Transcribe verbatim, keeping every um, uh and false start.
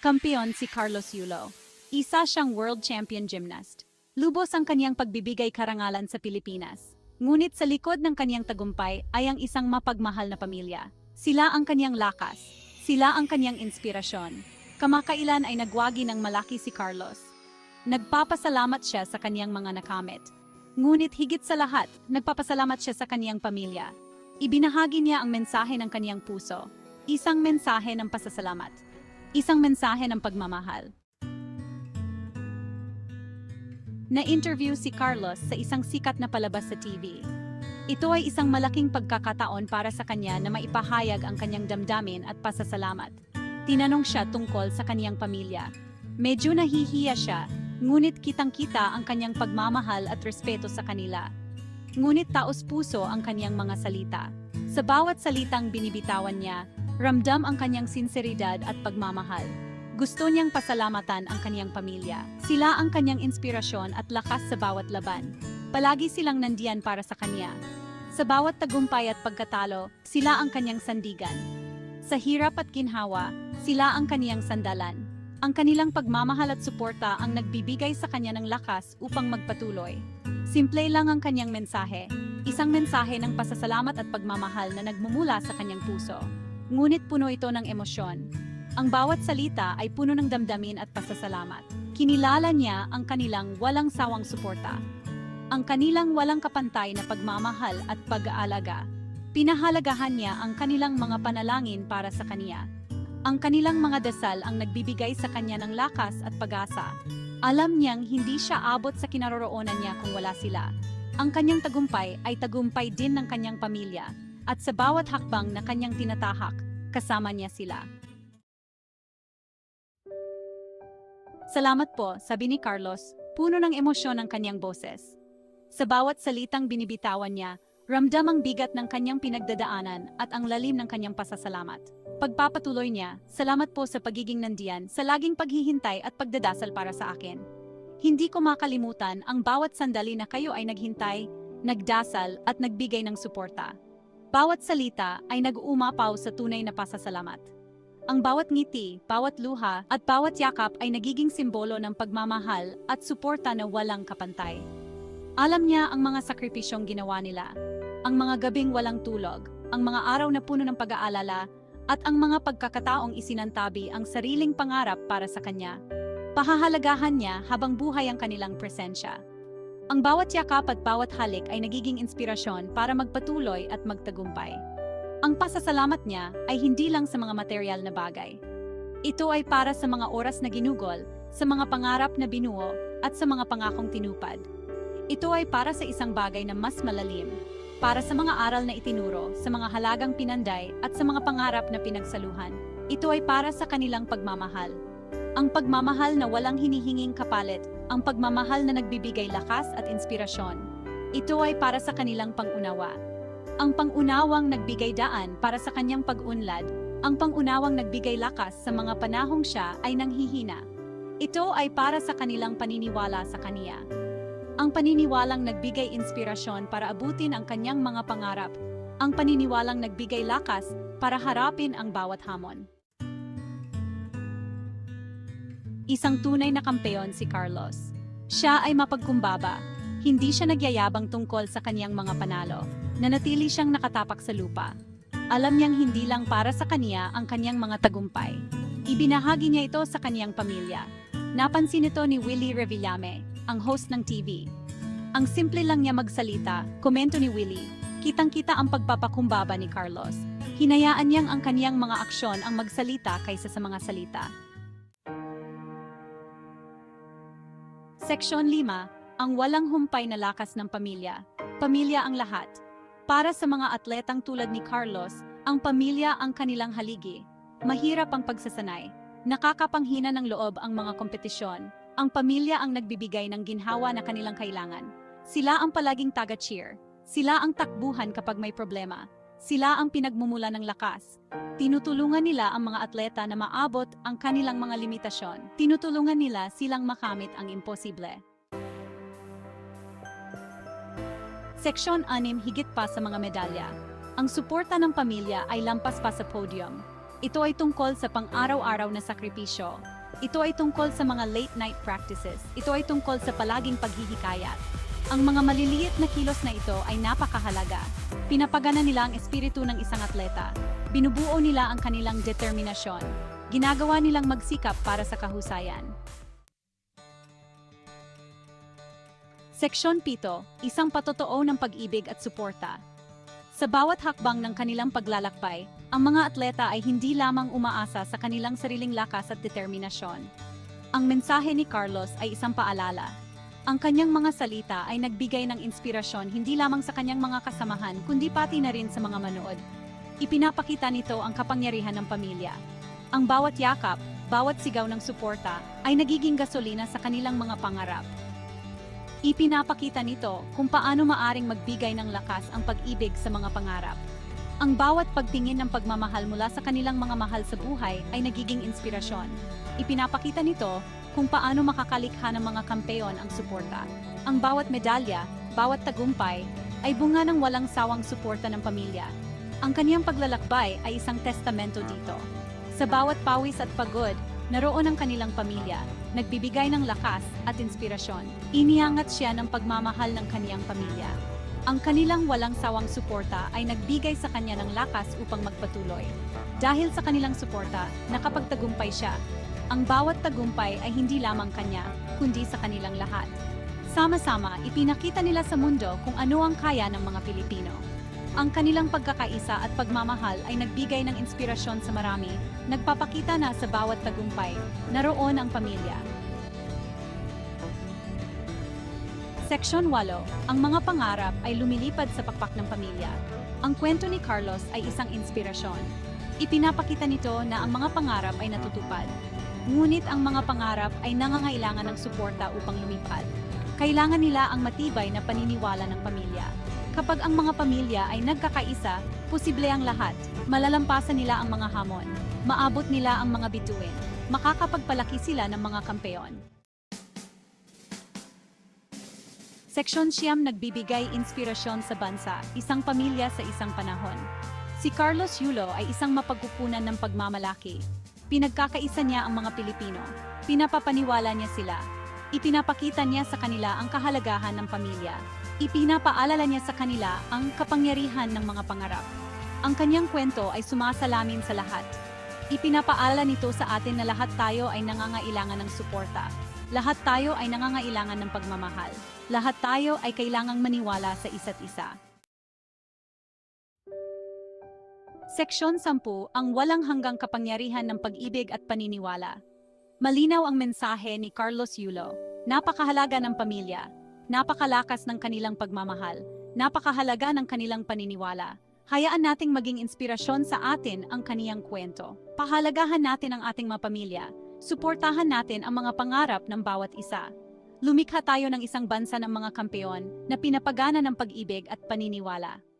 Kampeon si Carlos Yulo. Isa siyang world champion gymnast. Lubos ang kaniyang pagbibigay karangalan sa Pilipinas. Ngunit sa likod ng kaniyang tagumpay ay ang isang mapagmahal na pamilya. Sila ang kaniyang lakas. Sila ang kaniyang inspirasyon. Kamakailan ay nagwagi ng malaki si Carlos. Nagpapasalamat siya sa kaniyang mga nakamit. Ngunit higit sa lahat, nagpapasalamat siya sa kaniyang pamilya. Ibinahagi niya ang mensahe ng kaniyang puso. Isang mensahe ng pasasalamat. Isang mensahe ng pagmamahal. Na-interview si Carlos sa isang sikat na palabas sa T V. Ito ay isang malaking pagkakataon para sa kanya na maipahayag ang kanyang damdamin at pasasalamat. Tinanong siya tungkol sa kaniyang pamilya. Medyo nahihiya siya, ngunit kitang-kita ang kanyang pagmamahal at respeto sa kanila. Ngunit taos-puso ang kaniyang mga salita. Sa bawat salitang binibitawan niya, ramdam ang kanyang sinseridad at pagmamahal. Gusto niyang pasalamatan ang kanyang pamilya. Sila ang kanyang inspirasyon at lakas sa bawat laban. Palagi silang nandiyan para sa kanya. Sa bawat tagumpay at pagkatalo, sila ang kanyang sandigan. Sa hirap at ginhawa, sila ang kaniyang sandalan. Ang kanilang pagmamahal at suporta ang nagbibigay sa kanya ng lakas upang magpatuloy. Simple lang ang kanyang mensahe. Isang mensahe ng pasasalamat at pagmamahal na nagmumula sa kanyang puso. Ngunit puno ito ng emosyon. Ang bawat salita ay puno ng damdamin at pasasalamat. Kinilala niya ang kanilang walang sawang suporta. Ang kanilang walang kapantay na pagmamahal at pag-aalaga. Pinahalagahan niya ang kanilang mga panalangin para sa kaniya. Ang kanilang mga dasal ang nagbibigay sa kanya ng lakas at pag-asa. Alam niyang hindi siya abot sa kinaroroonan niya kung wala sila. Ang kanyang tagumpay ay tagumpay din ng kanyang pamilya. At sa bawat hakbang na kanyang tinatahak, kasama niya sila. Salamat po, sabi ni Carlos, puno ng emosyon ang kanyang boses. Sa bawat salitang binibitawan niya, ramdam ang bigat ng kanyang pinagdadaanan at ang lalim ng kanyang pasasalamat. Pagpapatuloy niya, salamat po sa pagiging nandiyan, sa laging paghihintay at pagdadasal para sa akin. Hindi ko makalimutan ang bawat sandali na kayo ay naghintay, nagdasal at nagbigay ng suporta. Bawat salita ay nag-uumapaw sa tunay na pasasalamat. Ang bawat ngiti, bawat luha, at bawat yakap ay nagiging simbolo ng pagmamahal at suporta na walang kapantay. Alam niya ang mga sakripisyong ginawa nila, ang mga gabing walang tulog, ang mga araw na puno ng pag-aalala, at ang mga pagkakataong isinantabi ang sariling pangarap para sa kanya. Pahahalagahan niya habang buhay ang kanilang presensya. Ang bawat yakap at bawat halik ay nagiging inspirasyon para magpatuloy at magtagumpay. Ang pasasalamat niya ay hindi lang sa mga material na bagay. Ito ay para sa mga oras na ginugol, sa mga pangarap na binuo, at sa mga pangakong tinupad. Ito ay para sa isang bagay na mas malalim, para sa mga aral na itinuro, sa mga halagang pinanday, at sa mga pangarap na pinagsaluhan. Ito ay para sa kanilang pagmamahal. Ang pagmamahal na walang hinihinging kapalit, ang pagmamahal na nagbibigay lakas at inspirasyon. Ito ay para sa kanilang pangunawa. Ang pangunawang nagbigay daan para sa kanyang pag-unlad, ang pangunawang nagbigay lakas sa mga panahong siya ay nanghihina. Ito ay para sa kanilang paniniwala sa kaniya. Ang paniniwalang nagbigay inspirasyon para abutin ang kanyang mga pangarap, ang paniniwalang nagbigay lakas para harapin ang bawat hamon. Isang tunay na kampeon si Carlos. Siya ay mapagkumbaba. Hindi siya nagyayabang tungkol sa kanyang mga panalo. Nanatili siyang nakatapak sa lupa. Alam niyang hindi lang para sa kaniya ang kanyang mga tagumpay. Ibinahagi niya ito sa kanyang pamilya. Napansin ito ni Willie Revillame, ang host ng T V. Ang simple lang niya magsalita, komento ni Willie. Kitang-kita ang pagpapakumbaba ni Carlos. Hinayaan niyang ang kanyang mga aksyon ang magsalita kaysa sa mga salita. Seksyon lima, ang walang humpay na lakas ng pamilya. Pamilya ang lahat. Para sa mga atletang tulad ni Carlos, ang pamilya ang kanilang haligi. Mahirap ang pagsasanay. Nakakapanghina ng loob ang mga kompetisyon. Ang pamilya ang nagbibigay ng ginhawa na kanilang kailangan. Sila ang palaging taga-cheer. Sila ang takbuhan kapag may problema. Sila ang pinagmumula ng lakas. Tinutulungan nila ang mga atleta na maabot ang kanilang mga limitasyon. Tinutulungan nila silang makamit ang imposible. Seksyon anim, higit pa sa mga medalya. Ang suporta ng pamilya ay lampas pa sa podium. Ito ay tungkol sa pang-araw-araw na sakripisyo. Ito ay tungkol sa mga late-night practices. Ito ay tungkol sa palaging paghihikayat. Ang mga maliliit na kilos na ito ay napakahalaga. Pinapagana nila ang espiritu ng isang atleta. Binubuo nila ang kanilang determinasyon. Ginagawa nilang magsikap para sa kahusayan. Seksyon pito, isang patotoo ng pag-ibig at suporta. Sa bawat hakbang ng kanilang paglalakbay, ang mga atleta ay hindi lamang umaasa sa kanilang sariling lakas at determinasyon. Ang mensahe ni Carlos ay isang paalala. Ang kanyang mga salita ay nagbigay ng inspirasyon hindi lamang sa kanyang mga kasamahan kundi pati na rin sa mga manood. Ipinapakita nito ang kapangyarihan ng pamilya. Ang bawat yakap, bawat sigaw ng suporta ay nagiging gasolina sa kanilang mga pangarap. Ipinapakita nito kung paano maaring magbigay ng lakas ang pag-ibig sa mga pangarap. Ang bawat pagtingin ng pagmamahal mula sa kanilang mga mahal sa buhay ay nagiging inspirasyon. Ipinapakita nito kung paano makakalikha ng mga kampeon ang suporta. Ang bawat medalya, bawat tagumpay, ay bunga ng walang sawang suporta ng pamilya. Ang kaniyang paglalakbay ay isang testamento dito. Sa bawat pawis at pagod, naroon ang kanilang pamilya, nagbibigay ng lakas at inspirasyon. Iniangat siya ng pagmamahal ng kaniyang pamilya. Ang kanilang walang sawang suporta ay nagbigay sa kanya ng lakas upang magpatuloy. Dahil sa kanilang suporta, nakapagtagumpay siya. Ang bawat tagumpay ay hindi lamang kanya, kundi sa kanilang lahat. Sama-sama, ipinakita nila sa mundo kung ano ang kaya ng mga Pilipino. Ang kanilang pagkakaisa at pagmamahal ay nagbigay ng inspirasyon sa marami, nagpapakita na sa bawat tagumpay, naroon ang pamilya. Seksyon walo, ang mga pangarap ay lumilipad sa pakpak ng pamilya. Ang kwento ni Carlos ay isang inspirasyon. Ipinapakita nito na ang mga pangarap ay natutupad. Ngunit ang mga pangarap ay nangangailangan ng suporta upang lumipad. Kailangan nila ang matibay na paniniwala ng pamilya. Kapag ang mga pamilya ay nagkakaisa, posible ang lahat. Malalampasan nila ang mga hamon. Maabot nila ang mga bituin. Makakapagpalaki sila ng mga kampeon. Seksyon siyam, nagbibigay inspirasyon sa bansa, isang pamilya sa isang panahon. Si Carlos Yulo ay isang mapagkukunan ng pagmamalaki. Pinagkakaisa niya ang mga Pilipino. Pinapapaniwala niya sila. Ipinapakita niya sa kanila ang kahalagahan ng pamilya. Ipinapaalala niya sa kanila ang kapangyarihan ng mga pangarap. Ang kanyang kwento ay sumasalamin sa lahat. Ipinapaalala nito sa atin na lahat tayo ay nangangailangan ng suporta. Lahat tayo ay nangangailangan ng pagmamahal. Lahat tayo ay kailangang maniwala sa isa't isa. Seksyon sampu, ang walang hanggang kapangyarihan ng pag-ibig at paniniwala. Malinaw ang mensahe ni Carlos Yulo. Napakahalaga ng pamilya. Napakalakas ng kanilang pagmamahal. Napakahalaga ng kanilang paniniwala. Hayaan nating maging inspirasyon sa atin ang kaniyang kwento. Pahalagahan natin ang ating mga pamilya. Suportahan natin ang mga pangarap ng bawat isa. Lumikha tayo ng isang bansa ng mga kampeon na pinapagana ng pag-ibig at paniniwala.